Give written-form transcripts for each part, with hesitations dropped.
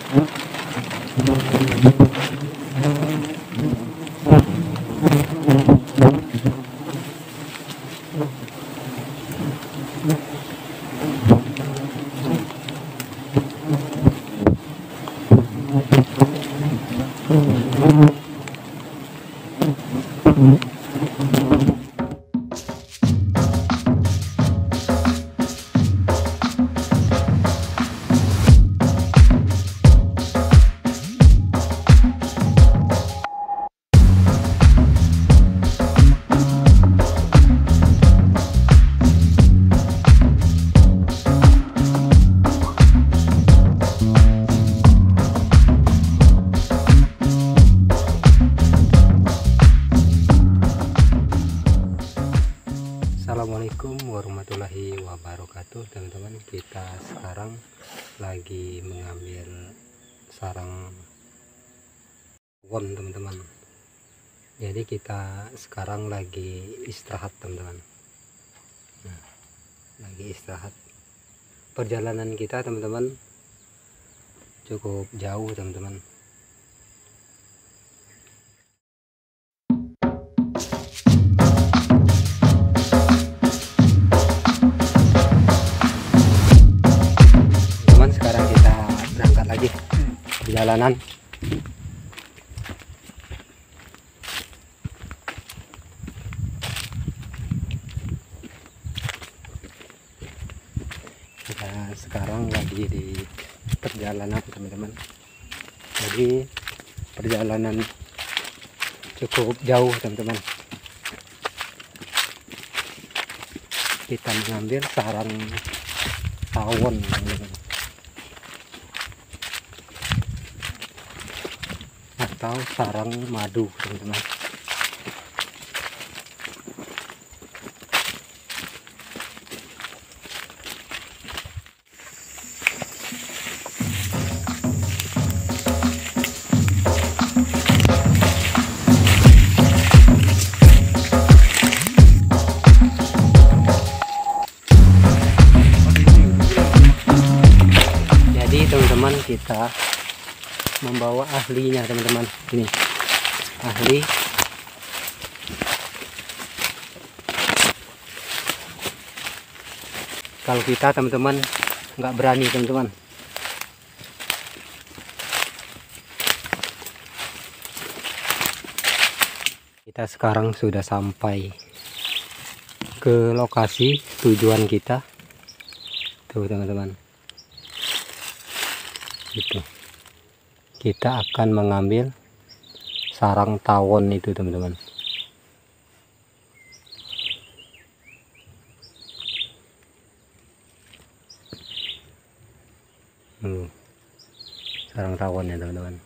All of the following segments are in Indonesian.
Assalamualaikum warahmatullahi wabarakatuh, teman-teman. Kita sekarang lagi mengambil sarang tawon, teman-teman. Jadi kita sekarang lagi istirahat, teman-teman. Nah, lagi istirahat. Perjalanan kita, teman-teman, cukup jauh, teman-teman. Perjalanan kita sekarang lagi di perjalanan, teman-teman. Jadi perjalanan cukup jauh, teman-teman. Kita mengambil sarang tawon, teman-teman, atau sarang madu, teman-teman. Jadi, teman-teman, kita membawa ahlinya, teman-teman. Ini ahli. Kalau kita, teman-teman, nggak berani, teman-teman. Kita sekarang sudah sampai ke lokasi tujuan kita, tuh, teman-teman. Itu kita akan mengambil sarang tawon itu, teman-teman. Sarang tawon ya, teman-teman.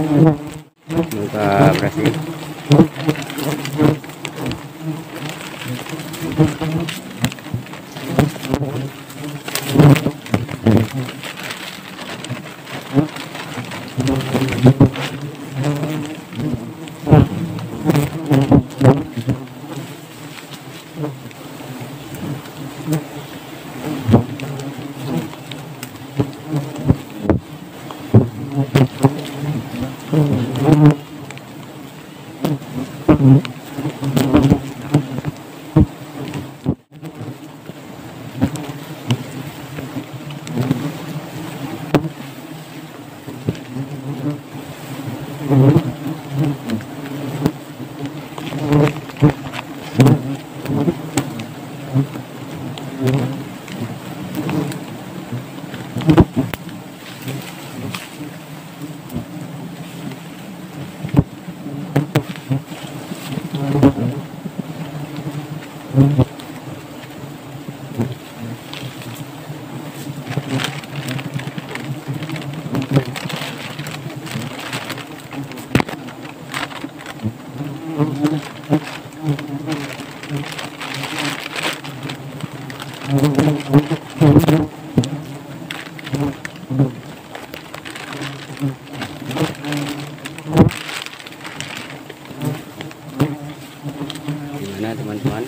Semoga berhasil. Gimana teman-teman?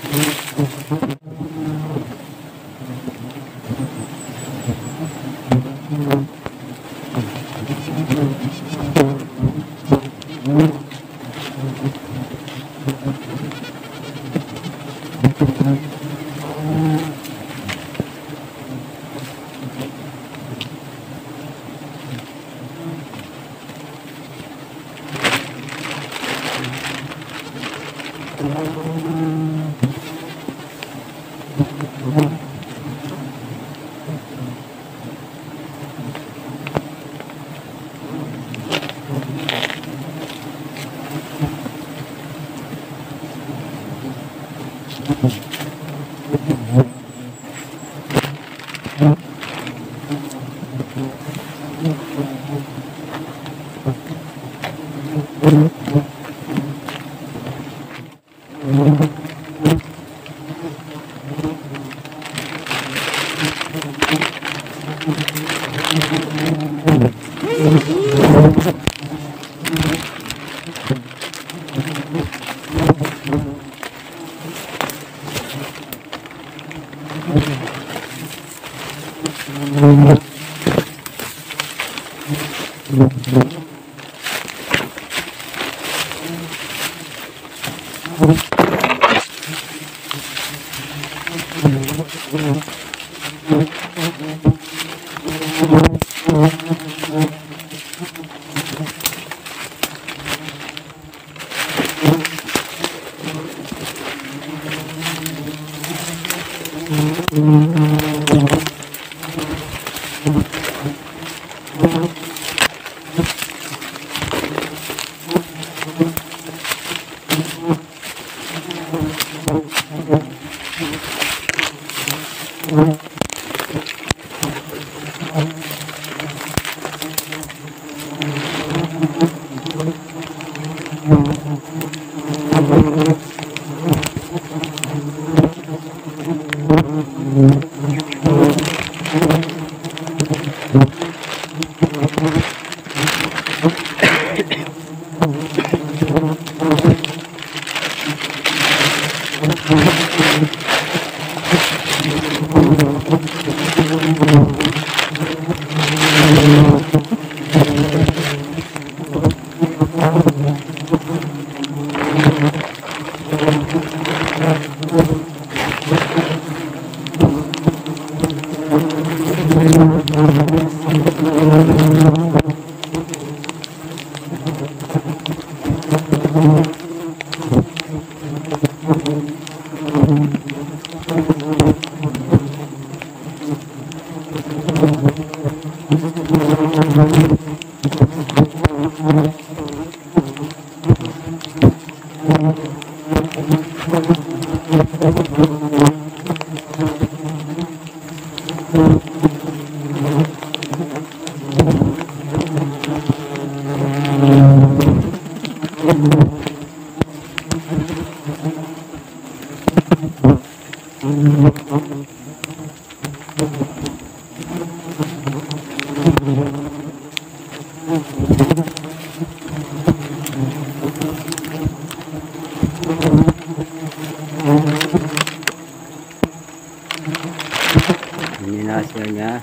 Ini hasilnya.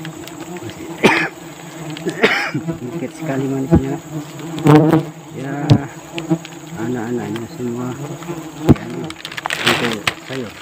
Sedikit sekali manisnya. Ya, anak-anaknya semua ya, untuk sayur.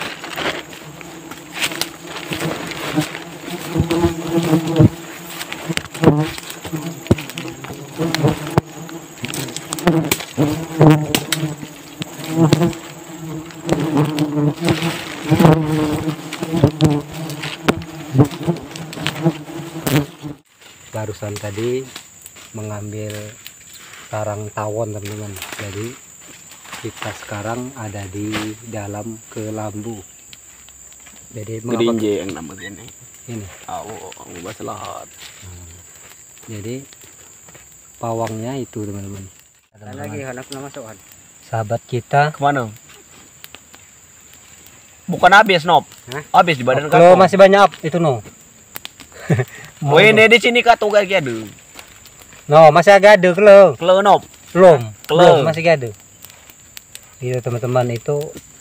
Barusan tadi mengambil sarang tawon teman-teman. Jadi kita sekarang ada di dalam kelambu. Jadi Gerinje yang namanya ini. Ini. Bahasa lahat. Jadi pawangnya itu teman-teman. Lagi anak masuk. Sahabat kita. Kemana? Bukan habis Nop. Habis di badan Kalau masih banyak itu no. Oh ini di sini katu lagi ada. No masih agak ada kalau Nop. Belum masih ada. Itu teman-teman itu.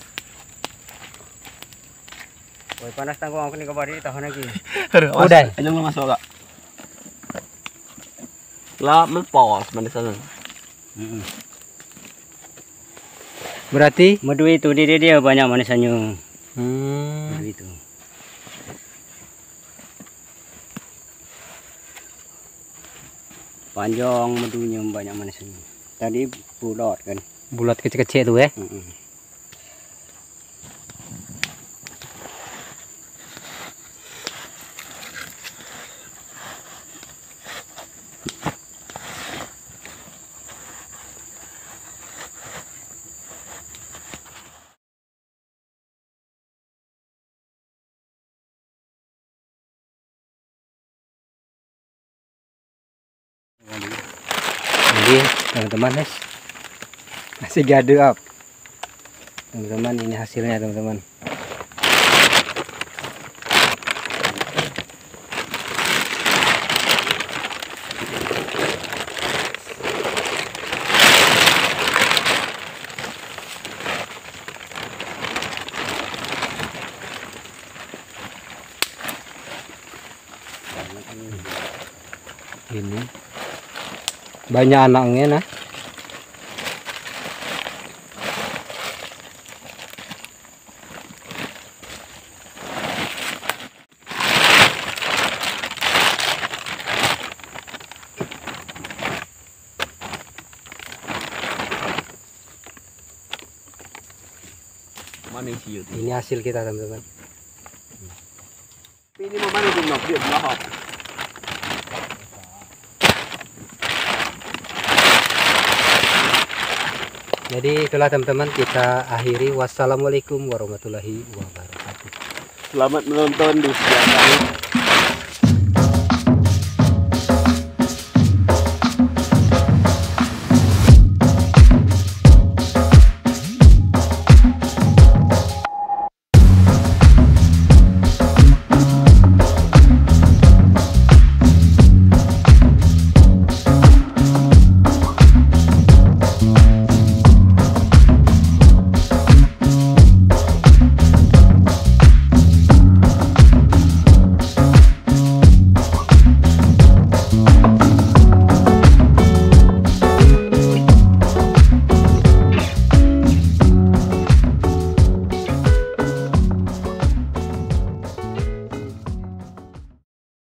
Woi panas tanggung aku nih kembali tahan lagi. Udah. Aja lu masuk kak. Lah melpos mana sana. Berarti Madu itu dia banyak manisannya. Madu itu. Panjang madunya banyak manisnya. Tadi bulat kan. bulat kecil-kecil tuh ya. Jadi teman-teman masih gade up teman-teman, ini hasilnya teman-teman. Ini banyak anaknya nah. Ini hasil kita teman-teman. Ini mau mana tuh nak dia belahap. Jadi itulah teman-teman, kita akhiri. Wassalamualaikum warahmatullahi wabarakatuh. Selamat menonton,